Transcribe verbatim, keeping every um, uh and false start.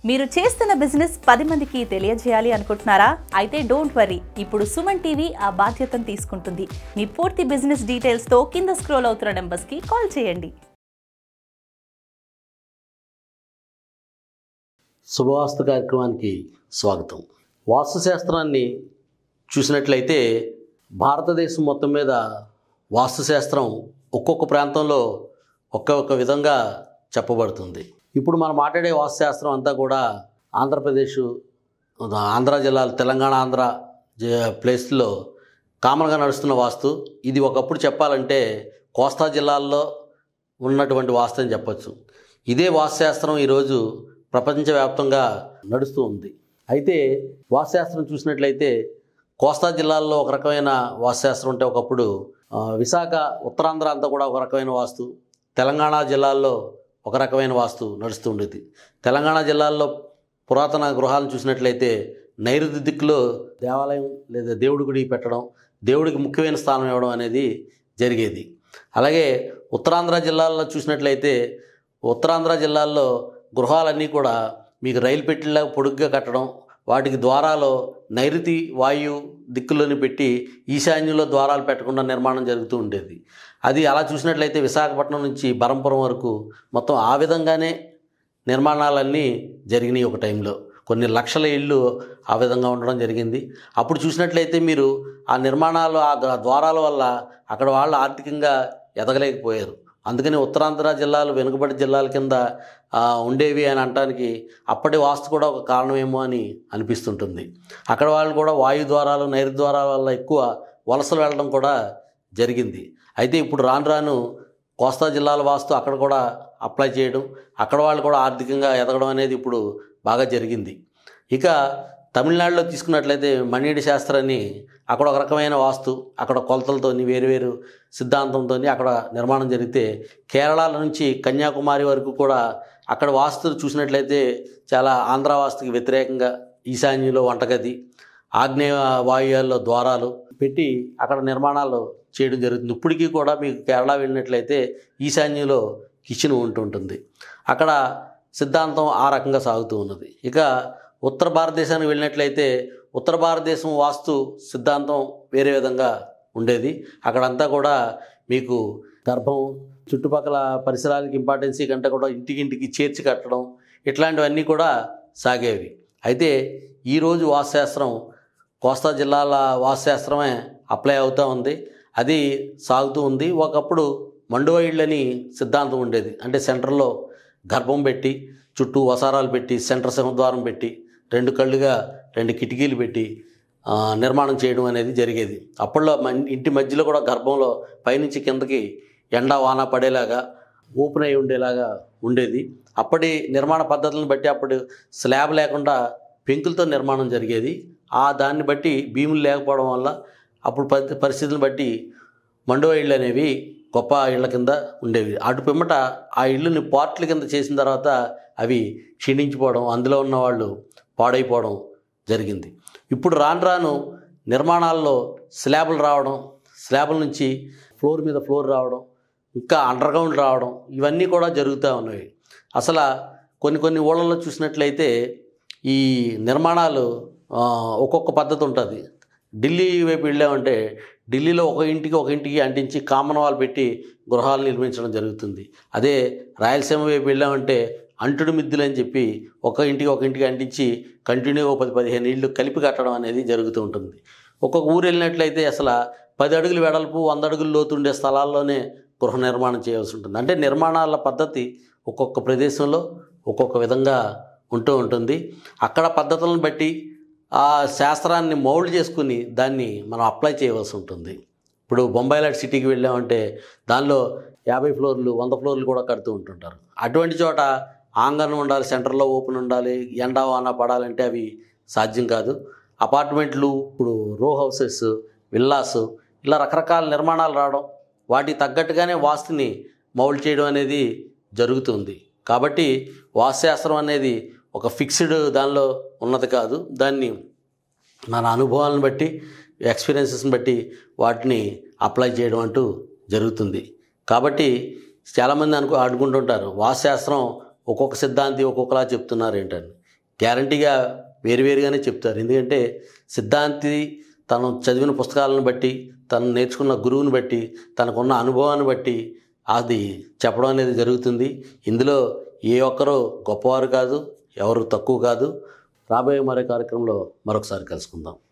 మీరు చేస్తున్న బిజినెస్ పది మందికి తెలియజేయాలి అనుకుంటున్నారా? అయితే డోంట్ వరీ, ఇప్పుడు సుమన్ టీవీ ఆ బాధ్యతను తీసుకుంటుంది. మీ పూర్తి బిజినెస్ డీటెయిల్స్ తో కింద స్క్రోల్ అవుతున్న నంబర్స్ కి కాల్ చేయండి. శుభవాస్తు కార్యక్రమానికి స్వాగతం. వాస్తు శాస్త్రాన్ని చూసినట్లయితే భారతదేశం మొత్తం మీద వాస్తు శాస్త్రం ఒక్కొక్క ప్రాంతంలో ఒక్కొక్క విధంగా చెప్పబడుతుంది. ఇప్పుడు మనం మాట్లాడే వాస్తు శాస్త్రం అంతా కూడా ఆంధ్రప్రదేశ్, ఆంధ్ర జిల్లాలు, తెలంగాణ, ఆంధ్ర ప్లేస్లో కామన్గా నడుస్తున్న వాస్తు. ఇది ఒకప్పుడు చెప్పాలంటే కోస్తా జిల్లాల్లో ఉన్నటువంటి వాస్తు అని చెప్పచ్చు. ఇదే వాస్తు శాస్త్రం ఈరోజు ప్రపంచవ్యాప్తంగా నడుస్తూ ఉంది. అయితే వాస్తు శాస్త్రం చూసినట్లయితే కోస్తా జిల్లాల్లో ఒక రకమైన వాస్తు శాస్త్రం ఉంటే, ఒకప్పుడు విశాఖ, ఉత్తరాంధ్ర అంతా కూడా ఒక రకమైన వాస్తు, తెలంగాణ జిల్లాల్లో ఒక రకమైన వాస్తు నడుస్తూ ఉండేది. తెలంగాణ జిల్లాల్లో పురాతన గృహాలను చూసినట్లయితే నైరుతి దిక్కులో దేవాలయం లేదా దేవుడి గుడి పెట్టడం, దేవుడికి ముఖ్యమైన స్థానం ఇవ్వడం అనేది జరిగేది. అలాగే ఉత్తరాంధ్ర జిల్లాల్లో చూసినట్లయితే ఉత్తరాంధ్ర జిల్లాల్లో గృహాలన్నీ కూడా మీకు రైలు పెట్టిలాగా పొడుగ్గా కట్టడం, వాటికి ద్వారాలు నైరుతి వాయు దిక్కులోని పెట్టి ఈశాన్యంలో ద్వారాలు పెట్టకుండా నిర్మాణం జరుగుతూ ఉండేది. అది అలా చూసినట్లయితే విశాఖపట్నం నుంచి బరంపురం వరకు మొత్తం ఆ విధంగానే నిర్మాణాలన్నీ జరిగినాయి. ఒక టైంలో కొన్ని లక్షల ఇళ్ళు ఆ విధంగా ఉండడం జరిగింది. అప్పుడు చూసినట్లయితే మీరు ఆ నిర్మాణాలు, ఆ ద్వారాల వల్ల అక్కడ వాళ్ళు ఆర్థికంగా ఎదగలేకపోయారు. అందుకని ఉత్తరాంధ్ర జిల్లాలు వెనుకబడి జిల్లాల కింద ఉండేవి అని అనడానికి అప్పటి వాస్తు కూడా ఒక కారణమేమో అని అనిపిస్తుంటుంది. అక్కడ వాళ్ళు కూడా వాయు ద్వారాలు, నైరుతి ద్వారాల వల్ల ఎక్కువ వలసలు వెళ్ళడం కూడా జరిగింది. అయితే ఇప్పుడు రాను రాను కోస్తా జిల్లాల వాస్తు అక్కడ కూడా అప్లై చేయడం, అక్కడ వాళ్ళు కూడా ఆర్థికంగా ఎదగడం అనేది ఇప్పుడు బాగా జరిగింది. ఇక తమిళనాడులో తీసుకున్నట్లయితే మణిడి శాస్త్రాన్ని, అక్కడ ఒక రకమైన వాస్తు, అక్కడ కొలతలతోని వేరువేరు సిద్ధాంతంతో అక్కడ నిర్మాణం జరిగితే, కేరళ నుంచి కన్యాకుమారి వరకు కూడా అక్కడ వాస్తు చూసినట్లయితే చాలా ఆంధ్ర వాస్తుకి వ్యతిరేకంగా ఈశాన్యంలో వంటగది, ఆగ్నేయ వాయువుల్లో ద్వారాలు పెట్టి అక్కడ నిర్మాణాలు చేయడం జరుగుతుంది. ఇప్పటికీ కూడా మీకు కేరళ వెళ్ళినట్లయితే ఈశాన్యంలో కిచెన్ ఉంటుంటుంది. అక్కడ సిద్ధాంతం ఆ రకంగా సాగుతూ ఉన్నది. ఇక ఉత్తర భారతదేశానికి వెళ్ళినట్లయితే ఉత్తర భారతదేశం వాస్తు సిద్ధాంతం వేరే విధంగా ఉండేది. అక్కడంతా కూడా మీకు గర్భం, చుట్టుపక్కల పరిసరాలకి ఇంపార్టెన్సీ కంటే కూడా ఇంటికింటికి చేర్చి కట్టడం, ఇట్లాంటివన్నీ కూడా సాగేవి. అయితే ఈరోజు వాస్తుశాస్త్రం కోస్తా జిల్లాల వాస్తుశాస్త్రమే అప్లై అవుతూ ఉంది, అది సాగుతూ ఉంది. ఒకప్పుడు మండువా ఇళ్ళని సిద్ధాంతం ఉండేది. అంటే సెంటర్లో గర్భం పెట్టి, చుట్టూ వసారాలు పెట్టి, సెంటర్ సింహద్వారం పెట్టి, రెండు కళ్ళుగా రెండు కిటికీలు పెట్టి నిర్మాణం చేయడం అనేది జరిగేది. అప్పట్లో ఇంటి మధ్యలో కూడా గర్భంలో పైనుంచి కిందకి ఎండ వాన పడేలాగా ఓపెన్ అయి ఉండేలాగా ఉండేది. అప్పటి నిర్మాణ పద్ధతులను బట్టి అప్పుడు స్లాబ్ లేకుండా పెంకులతో నిర్మాణం జరిగేది. ఆ దాన్ని బట్టి భీములు లేకపోవడం వల్ల అప్పుడు పరిస్థితులను బట్టి మండువా ఇళ్ళు అనేవి గొప్ప ఇళ్ల కింద ఉండేవి. అటు పిమ్మట ఆ ఇళ్ళని పార్ట్ల కింద చేసిన తర్వాత అవి క్షీణించిపోవడం, అందులో ఉన్న వాళ్ళు పాడైపోవడం జరిగింది. ఇప్పుడు రాను రాను నిర్మాణాల్లో స్లాబులు రావడం, స్లాబుల నుంచి ఫ్లోర్ మీద ఫ్లోర్ రావడం, ఇంకా అండర్గ్రౌండ్ రావడం, ఇవన్నీ కూడా జరుగుతూ ఉన్నవి. అసలు కొన్ని కొన్ని ఊళ్ళల్లో చూసినట్లయితే ఈ నిర్మాణాలు ఒక్కొక్క పద్ధతి ఉంటుంది. ఢిల్లీ వైపు వెళ్ళామంటే ఢిల్లీలో ఒక ఇంటికి ఒక ఇంటికి అంటించి కామన్ వాల్ పెట్టి గృహాలు నిర్మించడం జరుగుతుంది. అదే రాయలసీమ వైపు వెళ్ళామంటే అంటుడు మిద్దులు అని చెప్పి ఒక ఇంటికి ఒక ఇంటికి అంటించి కంటిన్యూగా పది పదిహేను ఇళ్ళు కలిపి కట్టడం అనేది జరుగుతూ ఉంటుంది. ఒక్కొక్క ఊరు వెళ్ళినట్లయితే అసలు పది అడుగులు వెడల్పు, వంద అడుగులు లోతుండే స్థలాల్లోనే గృహ నిర్మాణం చేయాల్సి ఉంటుంది. అంటే నిర్మాణాల పద్ధతి ఒక్కొక్క ప్రదేశంలో ఒక్కొక్క విధంగా ఉంటూ ఉంటుంది. అక్కడ పద్ధతులను బట్టి ఆ శాస్త్రాన్ని మౌల్డ్ చేసుకుని దాన్ని మనం అప్లై చేయవలసి ఉంటుంది. ఇప్పుడు బొంబాయి లాంటి సిటీకి వెళ్ళామంటే దానిలో యాభై ఫ్లోర్లు, వంద ఫ్లోర్లు కూడా కడుతూ ఉంటుంటారు. అటువంటి చోట ఆంగణం ఉండాలి, సెంటర్లో ఓపెన్ ఉండాలి, ఎండ వాన పడాలంటే అవి సాధ్యం కాదు. అపార్ట్మెంట్లు, ఇప్పుడు రో హౌసెస్, విల్లాస్, ఇలా రకరకాల నిర్మాణాలు రావడం, వాటికి తగ్గట్టుగానే వాస్తుని మౌల్డ్ చేయడం అనేది జరుగుతుంది. కాబట్టి వాస్తుశాస్త్రం అనేది ఒక ఫిక్స్డ్ దానిలో ఉన్నది కాదు. దాన్ని మన అనుభవాలను బట్టి, ఎక్స్పీరియన్సెస్ని బట్టి వాటిని అప్లై చేయడం అంటూ జరుగుతుంది. కాబట్టి చాలామంది అనుకో అనుకుంటుంటారు వాస్తుశాస్త్రం ఒక్కొక్క సిద్ధాంతి ఒక్కొక్కలా చెప్తున్నారు ఏంటని. గ్యారంటీగా వేరువేరుగానే చెప్తారు. ఎందుకంటే సిద్ధాంతి తను చదివిన పుస్తకాలను బట్టి, తను నేర్చుకున్న గురువుని బట్టి, తనకున్న అనుభవాన్ని బట్టి అది చెప్పడం అనేది జరుగుతుంది. ఇందులో ఏ ఒక్కరూ గొప్పవారు కాదు, ఎవరు తక్కువ కాదు. రాబోయే మరో కార్యక్రమంలో మరొకసారి కలుసుకుందాం.